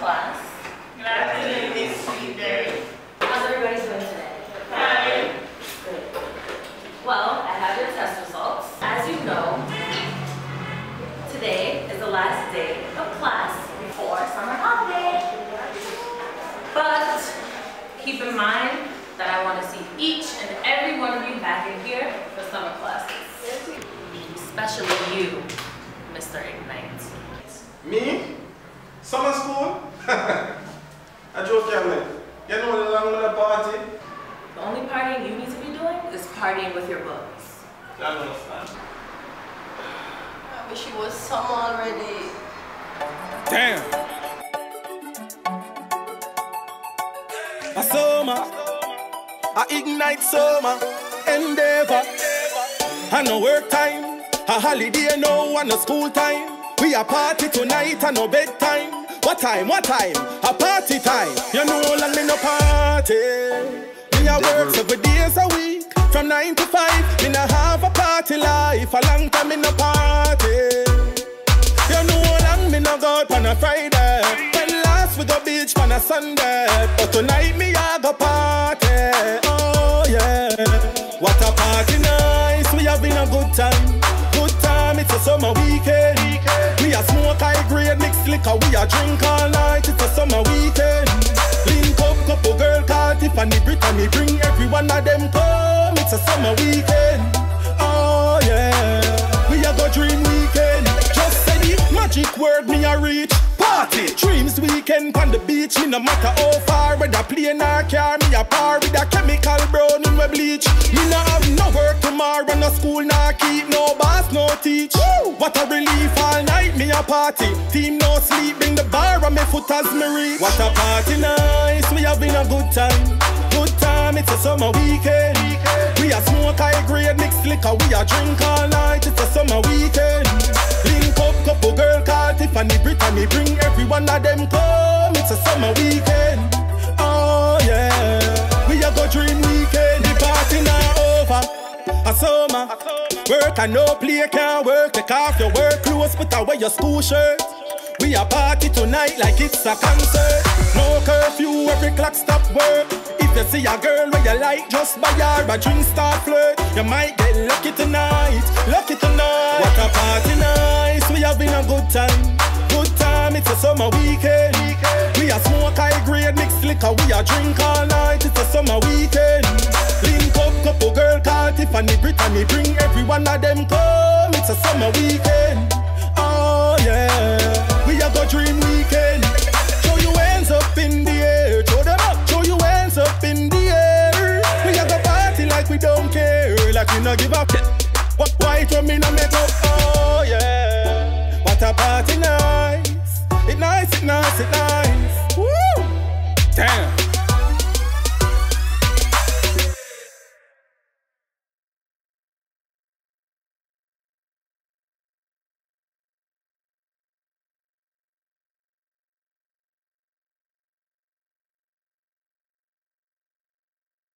class. Good afternoon, Miss Sweetberry. How's everybody doing today? Hi. Good. Well, I have your test results. As you know, today is the last day of class before summer holiday. But keep in mind that I want to see each and every one of you back in here for summer classes. Especially you, Mr. Ignite. Me? Summer school? I joke, man. You know the long with the party? The only partying you need to be doing is partying with your books. I don't understand. I wish it was summer already. Damn. A summer, I ignite summer, endeavor. I no work time, a holiday no, and no school time. We a party tonight and no bedtime. What time? What time? A party time. You know long me no party. We a work 7 days a week, from 9 to 5. Me no have a party life. A long time me no party. You know long me no go out on a Friday. When last we go beach on a Sunday. But tonight me a go party. Oh yeah. What a party nice. We having a good time. Good time, it's a summer weekend. We a smoke high grade mixed liquor. We a drink all night, it's a summer weekend. Link up, couple girl called Tiffany Brittany. Bring every one of them come, it's a summer weekend. Oh yeah, we a go dream weekend. Just say the magic word me a reach. Party, dreams weekend on the beach. Me no matter how far, whether plane or car. Me a par with a chemical brown in my bleach. Me no have no work tomorrow, no school, no keep, no boss, no teach. Woo! What a relief, all night me a party. Team no sleep, bring the bar and me foot as me reach. What a party nice, we having a good time. Good time, it's a summer weekend. We a smoke high grade mixed liquor. We a drink all night, it's a summer weekend. Link up, couple girl called Tiffany Brittany. Bring every one of them come, it's a summer weekend. Oh yeah, we a go dream weekend. The party now over, a summer. Work and no play can't work. Take off your work clothes, put away your school shirt. We a party tonight like it's a concert. No curfew, every clock stop work. If you see a girl where you like, just buy her a drink, start flirt. You might get lucky tonight, lucky tonight. What a party nice, we having a good time. Good time, it's a summer weekend. We a smoke high grade mixed liquor. We a drink all night, it's a summer weekend. Link up, couple girl called Tiffany Brittany. Bring every one of them come, it's a summer weekend. Oh yeah, we a go dream weekend. Show your hands up in the air, throw them up. Show your hands up in the air. We a go party like we don't care, like we no give up. White rum in a makeup, oh yeah. What a party nice. It nice, it nice, it nice. Woo! Damn.